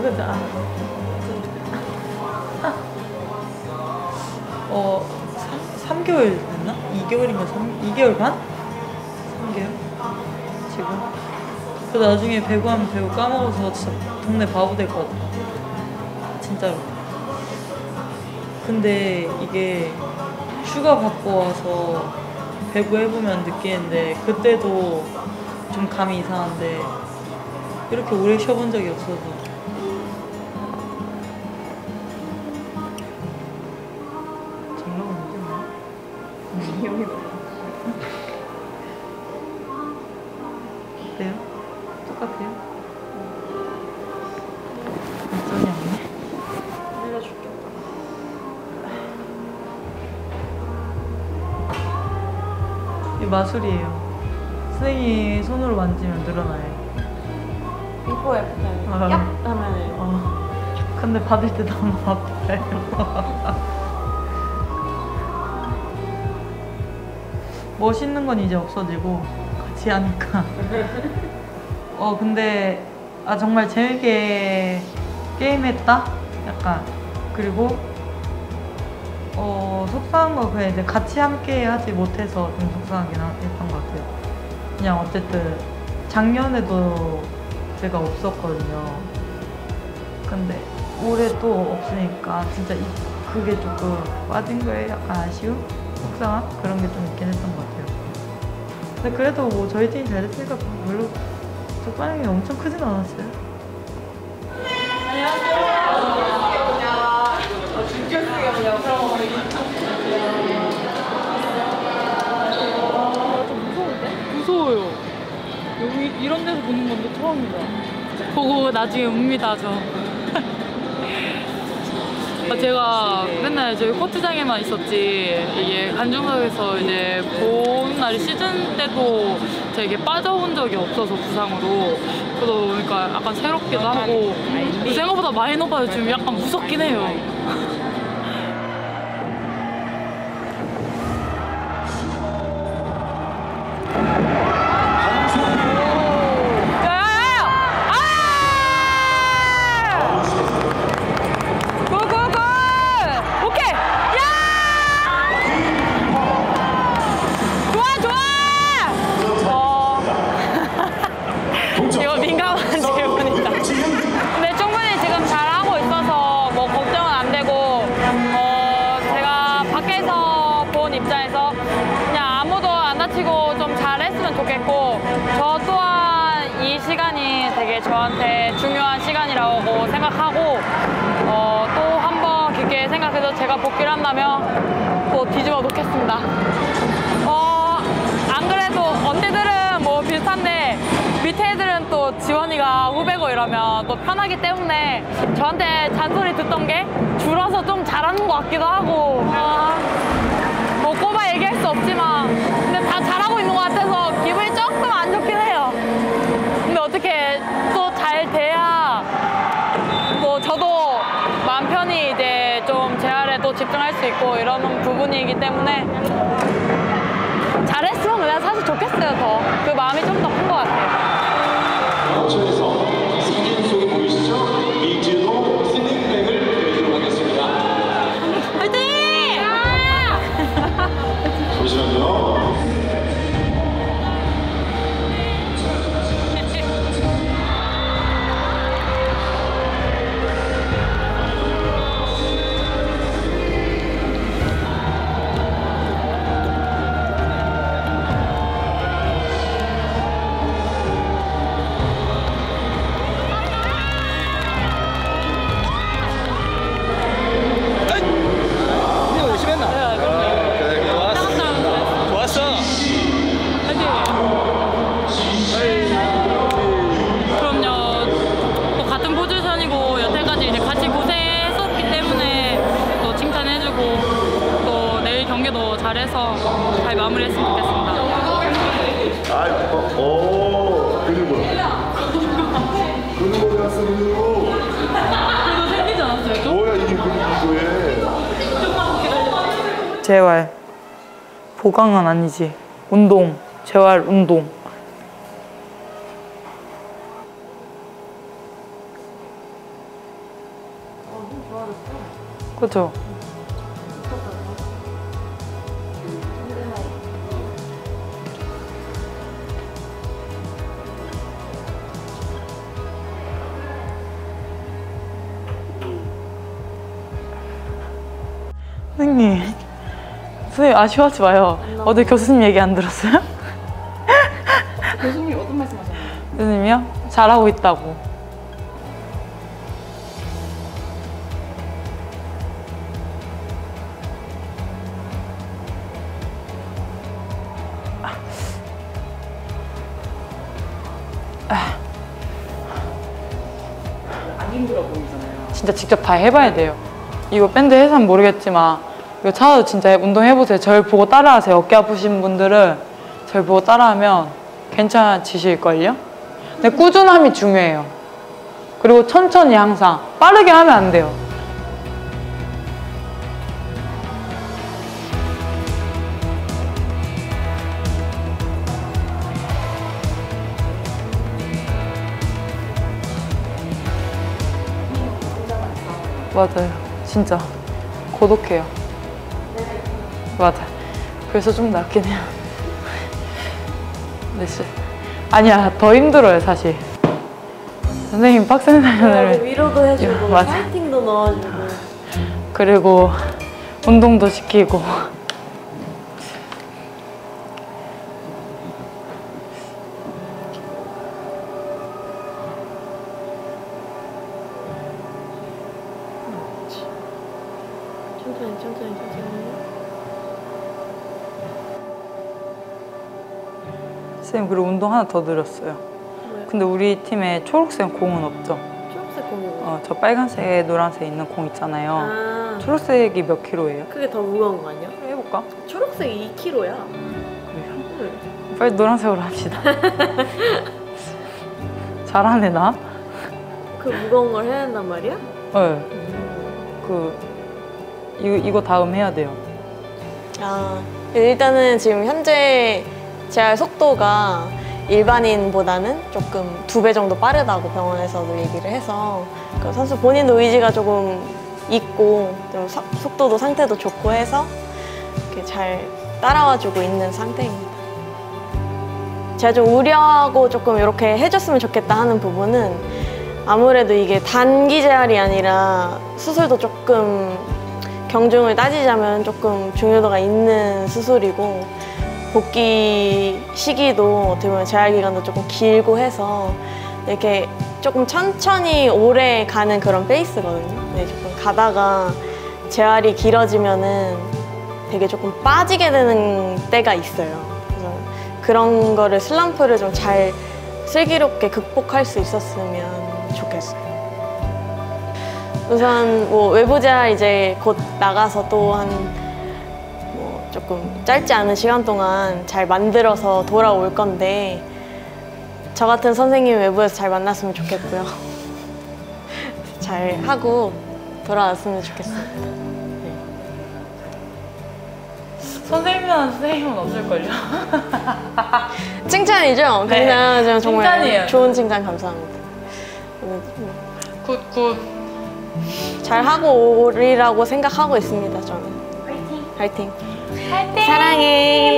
그자. 3개월 됐나? 2개월인가 2개월 반? 3개월? 지금? 그 나중에 배구 하면 배구 까먹어서 진짜 동네 바보 될 것 같아. 진짜로. 근데 이게 휴가 받고 와서 배구 해보면 느끼는데 그때도 좀 감이 이상한데 이렇게 오래 쉬어본 적이 없어서 잘 나오는데 여기 너무 어때요? 똑같아요? 완전히 없네. 알려줄게. 이 마술이에요. 선생님이 손으로 만지면 늘어나요. 비포 애프터 아. 얍 하면은 근데 받을 때 너무 아파요. 멋있는 건 이제 없어지고 같이 하니까. 근데 정말 재밌게 게임했다? 약간. 그리고 속상한 거 그냥 이제 같이 함께 하지 못해서 좀 속상하긴 했던 것 같아요. 그냥 어쨌든 작년에도 제가 없었거든요. 근데 올해 또 없으니까 진짜 그게 조금 빠진 거에 약간 아쉬움? 속상함? 그런 게 좀 있긴 했던 것 같아요. 근데 그래도 뭐 저희 팀이 잘 됐으니까 별로 속상함이 엄청 크진 않았어요. 무서워요. 여기 이런 데서 보는 건데 처음이다. 보고 나중에 웁니다, 저. 제가 맨날 저희 코트장에만 있었지 이게 관중석에서 이제 본 날이 시즌 때도 제가 이게 빠져온 적이 없어서 부상으로 그러다 보니까 약간 새롭기도 하고 생각보다 많이 높아서 좀 약간 무섭긴 해요. 이거 민감한 질문이다. 근데 충분히 지금 잘하고 있어서 뭐 걱정은 안 되고 제가 밖에서 본 입장에서 그냥 아무도 안 다치고 좀 잘했으면 좋겠고 저 또한 이 시간이 되게 저한테 중요한 시간이라고 생각하고 또 한 번 깊게 생각해서 제가 복귀를 한다면 또 뒤집어 놓겠습니다. 안 그래도 언니들은 뭐 비슷한데 밑에 애들은 또 지원이가 후배고 이러면 또 편하기 때문에 저한테 잔소리 듣던 게 줄어서 좀 잘하는 것 같기도 하고 뭐 꼽아 얘기할 수 없지만 근데 다 잘하고 있는 것 같아서 기분이 조금 안 좋긴 해요. 근데 어떻게 또 잘 돼야 뭐 저도 마음 편히 이제 좀 재활에 또 집중할 수 있고 이러는 부분이기 때문에 잘했으면 그냥 사실 좋겠어요. 더 그 마음이 좀 더 큰 것 같아요. 저에서 사진 속에 보이시죠? 미즈노 스닝백을 드리도록 하겠습니다. 화이팅! 잠시만요. 잘해서 잘 마무리했으면 좋겠습니다. 근육을 갔어, 근육으로. 그래도 생기지 않았어요? 좀? 뭐야, 이게 근육이고에. 재활. 보강은 아니지. 운동. 재활, 운동. 좋아졌어. 그죠? 선생님 아쉬워하지 마요. 어제 교수님 얘기 안 들었어요? 교수님 어떤 말씀 하셨나요? 교수님이요? 잘하고 있다고. 안 힘들어 보이잖아요. 진짜 직접 다 해봐야 돼요. 이거 밴드 해서는 모르겠지만 이거 찾아도 진짜 운동해보세요. 절 보고 따라하세요. 어깨 아프신 분들은 절 보고 따라하면 괜찮아지실걸요? 근데 꾸준함이 중요해요. 그리고 천천히 항상 빠르게 하면 안 돼요. 맞아요. 진짜 고독해요. 맞아. 그래서 좀 낫긴 해요. 네, 아니야, 더 힘들어요, 사실. 선생님 빡센 단련을 위로도 해주고 맞아. 파이팅도 넣어주고. 그리고 운동도 시키고. 천천히. 선생님, 그리고 운동 하나 더 늘었어요. 뭐요? 근데 우리 팀에 초록색 공은 없죠? 초록색 공이 뭐예요? 저 빨간색, 노란색 있는 공 있잖아요. 아, 초록색이 몇 킬로예요? 그게 더 무거운 거 아니야? 해볼까? 초록색이 2kg야. 그래요? 빨리 노란색으로 합시다. 잘하네, 나? 그 무거운 걸 해야 된단 말이야? 네. 이거 다음 해야 돼요. 아, 일단은 지금 현재 재활 속도가 일반인보다는 조금 2배 정도 빠르다고 병원에서도 얘기를 해서 그 선수 본인도 의지가 조금 있고 좀 속도도 상태도 좋고 해서 이렇게 잘 따라와주고 있는 상태입니다. 제가 좀 우려하고 조금 이렇게 해줬으면 좋겠다 하는 부분은 아무래도 이게 단기 재활이 아니라 수술도 조금 경중을 따지자면 조금 중요도가 있는 수술이고 복귀 시기도 어떻게 보면 재활 기간도 조금 길고 해서 이렇게 조금 천천히 오래 가는 그런 페이스거든요. 근데 조금 가다가 재활이 길어지면은 되게 조금 빠지게 되는 때가 있어요. 그래서 그런 거를 슬럼프를 좀 잘 슬기롭게 극복할 수 있었으면 좋겠어요. 우선 뭐 외부 재활 이제 곧 나가서 또 한 뭐 조금 짧지 않은 시간 동안 잘 만들어서 돌아올 건데 저 같은 선생님 외부에서 잘 만났으면 좋겠고요. 잘 하고 돌아왔으면 좋겠어요. 선생님이란 선생님은 없을걸요? 칭찬이죠? 네. 그냥 정말 칭찬이에요. 좋은 칭찬 감사합니다. 굿. 잘 하고 오리라고 생각하고 있습니다. 저는. 파이팅. 사랑해.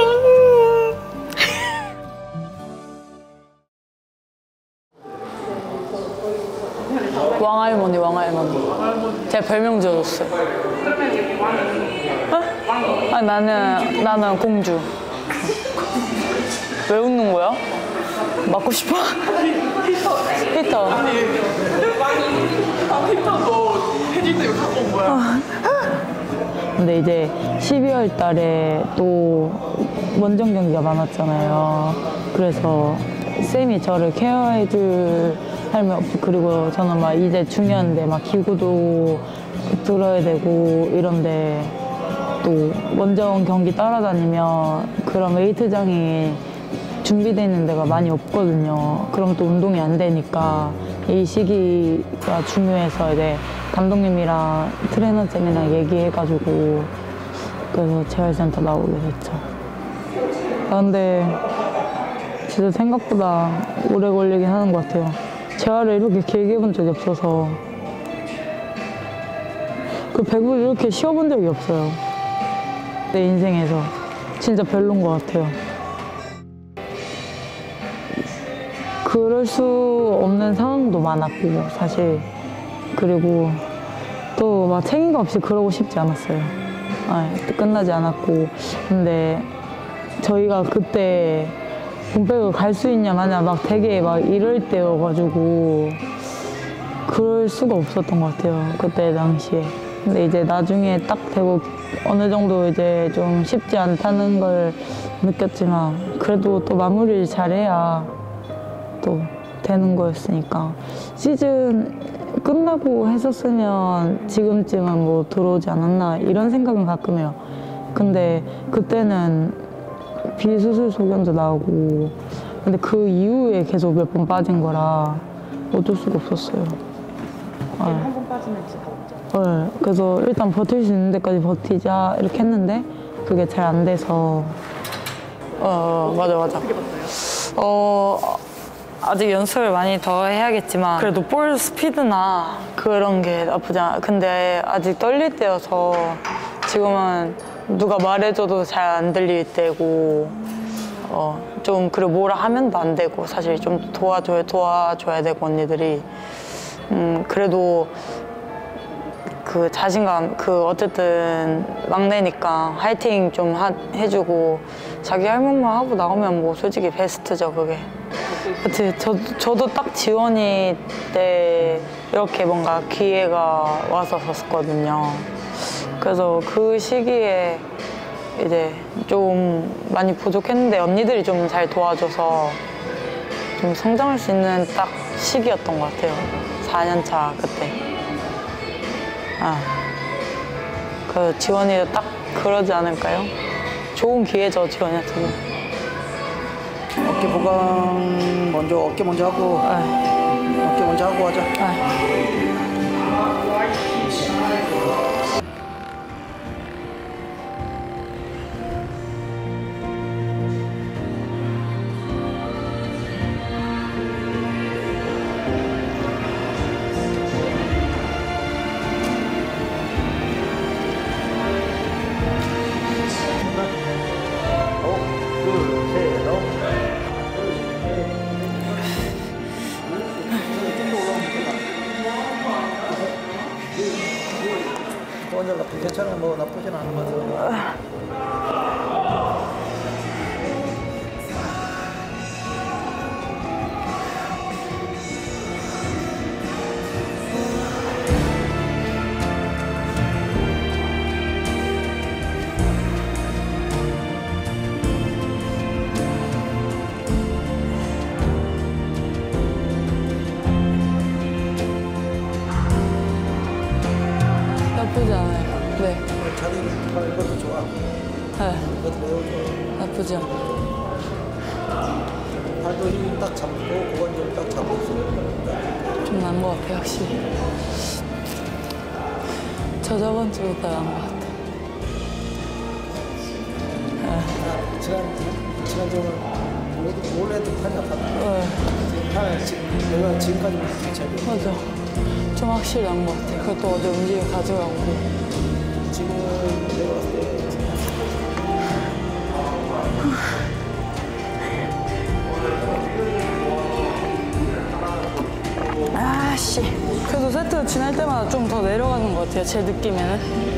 왕할머니. 제가 별명 지어줬어요. 어? 나는 공주. 왜 웃는 거야? 맞고 싶어? 피터. 근데 이제 12월 달에 또 원정 경기가 많았잖아요. 그래서 쌤이 저를 케어해줄 삶이 없고, 그리고 저는 막 이제 중요한데 막 기구도 들어야 되고 이런데 또 원정 경기 따라다니면 그런 웨이트장이 준비되어 있는 데가 많이 없거든요. 그럼 또 운동이 안 되니까 이 시기가 중요해서 이제 감독님이랑 트레이너쌤이랑 얘기해가지고 그래서 재활센터 나오게 됐죠. 근데 진짜 생각보다 오래 걸리긴 하는 것 같아요. 재활을 이렇게 길게 본 적이 없어서. 그 배구를 이렇게 쉬어본 적이 없어요. 내 인생에서 진짜 별론 것 같아요. 그럴 수 없는 상황도 많았고 사실. 그리고 또 막 책임감 없이 그러고 싶지 않았어요. 끝나지 않았고. 근데 저희가 그때 본백을 갈 수 있냐 마냐 막 되게 막 이럴 때여가지고 그럴 수가 없었던 것 같아요. 그때 당시에. 근데 이제 나중에 딱 되고 어느 정도 이제 좀 쉽지 않다는 걸 느꼈지만 그래도 또 마무리를 잘해야 또 되는 거였으니까. 시즌 끝나고 했었으면 지금쯤은 뭐 들어오지 않았나 이런 생각은 가끔 해요. 근데 그때는 비수술 소견도 나오고 근데 그 이후에 계속 몇 번 빠진 거라 어쩔 수가 없었어요. 한 번 빠지면 진짜 다 없죠. 네, 그래서 일단 버틸 수 있는 데까지 버티자 이렇게 했는데 그게 잘 안 돼서 맞아. 어떻게 봤어요? 아직 연습을 많이 더 해야겠지만 그래도 볼 스피드나 그런 게 나쁘지 않아. 근데 아직 떨릴 때여서 지금은 누가 말해줘도 잘 안 들릴 때고 좀 그리고 뭐라 하면도 안 되고 사실 좀 도와줘야 되고 언니들이 그래도 그 자신감 어쨌든 막내니까 화이팅 좀 해주고 자기 할 말만 하고 나오면 뭐 솔직히 베스트죠 그게. 그치 저도 딱 지원이 때 이렇게 뭔가 기회가 왔었거든요. 그래서 그 시기에 이제 좀 많이 부족했는데 언니들이 좀 잘 도와줘서 좀 성장할 수 있는 딱 시기였던 것 같아요. 4년차 그때. 그 지원이도 딱 그러지 않을까요? 좋은 기회죠 지원이한테는. 어깨 보강 먼저 어깨 먼저 하고 어깨 먼저 하고 하자. 괜찮아, 뭐 나쁘진 않은 것 같아. 나쁘지 않아요. 네. 자리 이것도 좋아. 네. 이것도 매우 좋아. 나쁘지 않아요. 팔도 힘 딱 잡고 고관절 딱 잡고 있으면 좀 나은 것 같아요, 확실히. 저번 주보다 나은 것 같아요. 지난주는 원래도 팔이 아팠는데 내가 지금까지 괜찮아. 맞아. 좀 확실히 나은 것 같아요. 그것도 어제 움직임 가져가고. 지금 내가 봤을 때 아씨. 그래도 세트 지날 때마다 좀 더 내려가는 것 같아요. 제 느낌에는.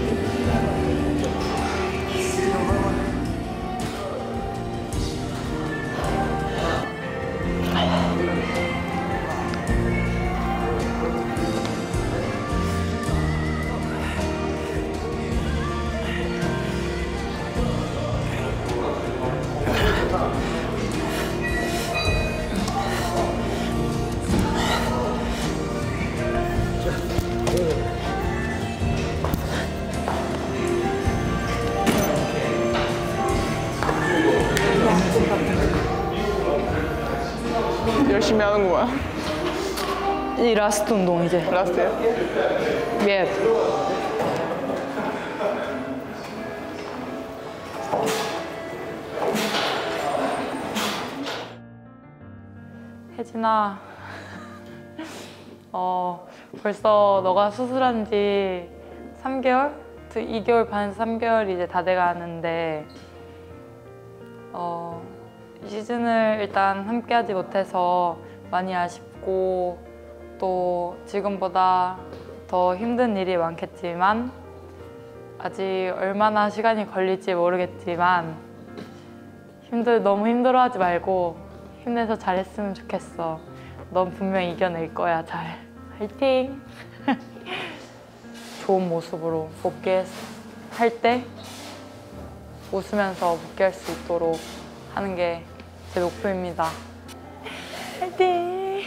열심히 하는 거야. 이 라스트 운동 이제. 라스트야? 예. 혜진아, 벌써 너가 수술한 지 3개월? 2개월 반, 3개월 이제 다 돼가는데 이 시즌을 일단 함께하지 못해서 많이 아쉽고 또 지금보다 더 힘든 일이 많겠지만 아직 얼마나 시간이 걸릴지 모르겠지만 너무 힘들어하지 말고 힘내서 잘했으면 좋겠어. 넌 분명 이겨낼 거야. 잘. 화이팅! 좋은 모습으로 복귀할 때 웃으면서 복귀할 수 있도록 하는 게 제 목표입니다. 화이팅!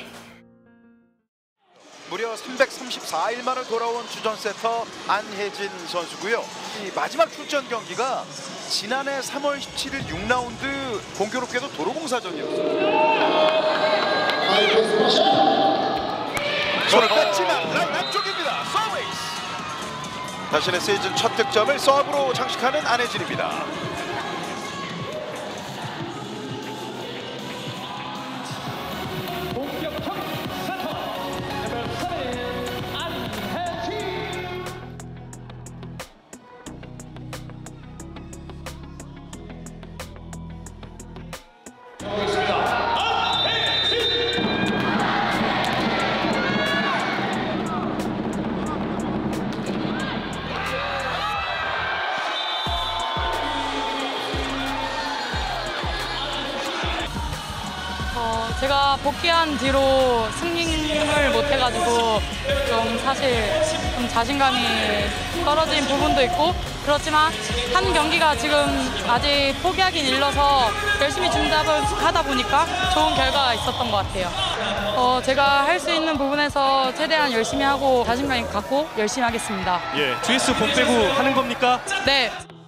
무려 334일 만에 돌아온 주전 세터 안혜진 선수고요. 이 마지막 출전 경기가 지난해 3월 17일 6라운드 공교롭게도 도로공사전이었어요. 손을 뺐지만 라인 안쪽입니다. 서브에이스. 자신의 시즌 첫 득점을 서브로 장식하는 안혜진입니다. 제가 복귀한 뒤로 승리를 못해가지고 좀 사실 좀 자신감이 떨어진 부분도 있고 그렇지만 한 경기가 지금 아직 포기하긴 일러서 열심히 준비를 하다 보니까 좋은 결과가 있었던 것 같아요. 제가 할 수 있는 부분에서 최대한 열심히 하고 자신감 갖고 열심히 하겠습니다. 예, GS 복 빼고 하는 겁니까? 네.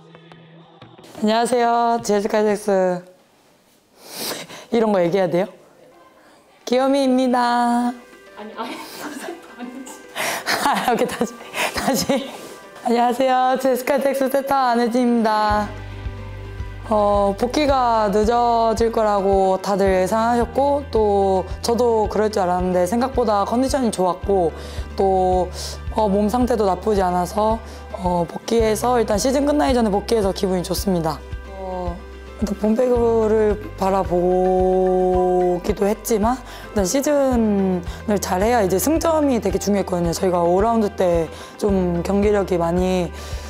안녕하세요. 제스카이섹스 이런 거 얘기해야 돼요? 귀요미입니다. 아니 이렇게 다시. 안녕하세요. 제스카이섹스 세터 안혜진입니다. 복귀가 늦어질 거라고 다들 예상하셨고 또 저도 그럴 줄 알았는데 생각보다 컨디션이 좋았고 또 몸 상태도 나쁘지 않아서 복귀해서 일단 시즌 끝나기 전에 복귀해서 기분이 좋습니다. 일단 본배구를 바라보기도 했지만 일단 시즌을 잘해야 이제 승점이 되게 중요했거든요. 저희가 5라운드 때 좀 경기력이 많이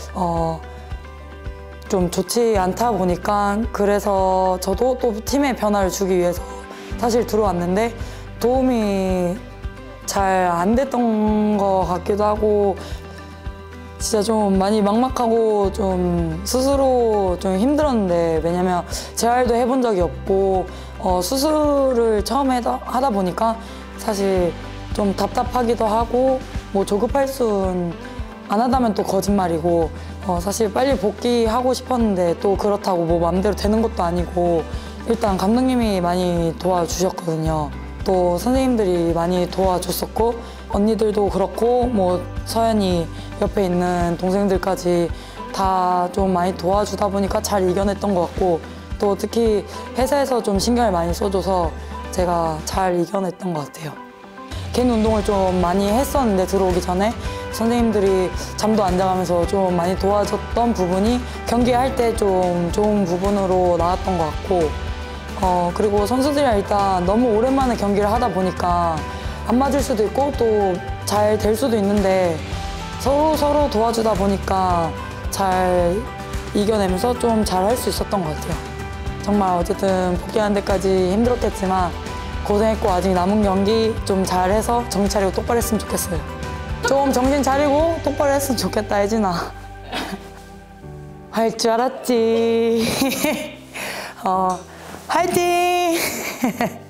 좀 좋지 않다 보니까 그래서 저도 또 팀에 변화를 주기 위해서 사실 들어왔는데 도움이 잘 안 됐던 것 같기도 하고 진짜 좀 많이 막막하고 좀 스스로 좀 힘들었는데 왜냐면 재활도 해본 적이 없고 수술을 처음 하다 보니까 사실 좀 답답하기도 하고 뭐 조급할 순 안 하다면 또 거짓말이고 사실 빨리 복귀하고 싶었는데 또 그렇다고 뭐 마음대로 되는 것도 아니고 일단 감독님이 많이 도와주셨거든요. 또 선생님들이 많이 도와줬었고 언니들도 그렇고 뭐 서연이 옆에 있는 동생들까지 다 좀 많이 도와주다 보니까 잘 이겨냈던 것 같고 또 특히 회사에서 좀 신경을 많이 써줘서 제가 잘 이겨냈던 것 같아요. 개인 운동을 좀 많이 했었는데 들어오기 전에 선생님들이 잠도 안 자가면서 좀 많이 도와줬던 부분이 경기할 때 좀 좋은 부분으로 나왔던 것 같고 그리고 선수들이랑 일단 너무 오랜만에 경기를 하다 보니까 안 맞을 수도 있고 또 잘 될 수도 있는데 서로 도와주다 보니까 잘 이겨내면서 좀 잘 할 수 있었던 것 같아요. 정말 어쨌든 복귀하는 데까지 힘들었겠지만 고생했고 아직 남은 경기 좀 잘해서 정신 차리고 똑바로 했으면 좋겠어요. 좀 정신 차리고 똑바로 했으면 좋겠다, 혜진아. 할 줄 알았지. 화이팅!